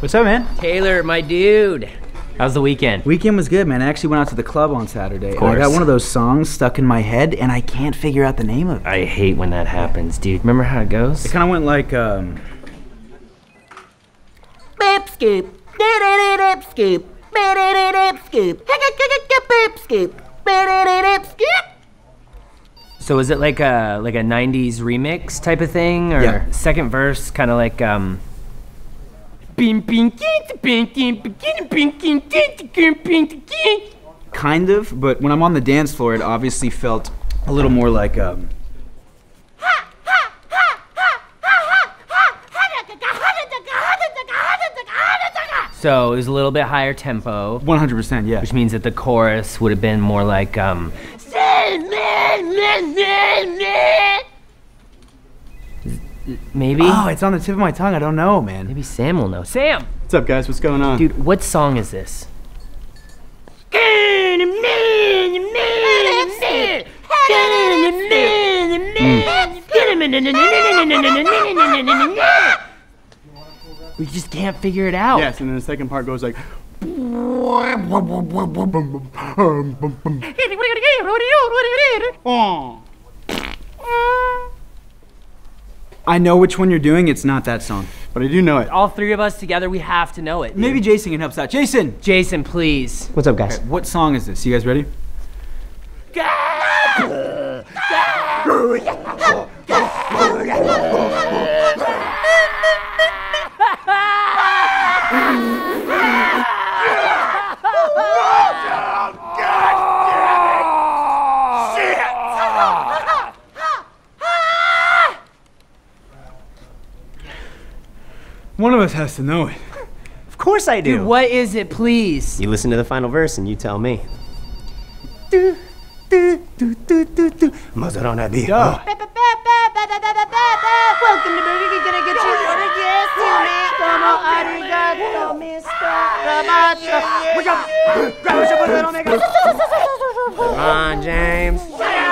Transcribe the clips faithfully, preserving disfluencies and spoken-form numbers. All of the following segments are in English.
What's up, man? Taylor, my dude. How's the weekend? Weekend was good, man. I actually went out to the club on Saturday. Of And course. I got one of those songs stuck in my head, and I can't figure out the name of it. I hate when that happens, dude. Remember how it goes? It kind of went like, um... Beep scoop, dip scoop, dip scoop, beep scoop, dip scoop. So is it like a like a nineties remix type of thing, or Yeah. second verse kind of like um? Kind of, but when I'm on the dance floor, it obviously felt a little more like, um... So it was a little bit higher tempo, one hundred percent, yeah. which means that the chorus would have been more like um. Maybe. Oh, it's on the tip of my tongue. I don't know, man. Maybe Sam will know. Sam, What's up, guys? What's going on? dude, what song is this? We just can't figure it out. Yes, and then the second part goes like. I know which one you're doing. It's not that song. But I do know it. All three of us together, we have to know it. dude. Maybe Jason can help us out. Jason! Jason, please. What's up, guys? Okay, what song is this? You guys ready? One of us has to know it. Of course I do. Dude, what is it, please? You listen to the final verse and you tell me. Maserona beef. Duh. Welcome to Burger King, gonna get your order, yes, man. Como arigato, Mister Camacho. Come on, James.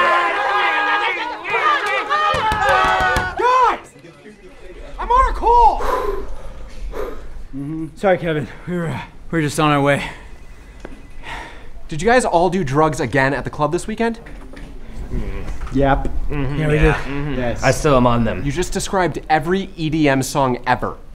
Guys! I'm on a call! Sorry, Kevin. We were, uh, we were just on our way. Did you guys all do drugs again at the club this weekend? Yep. Yeah, we did. Yes. I still am on them. You just described every E D M song ever.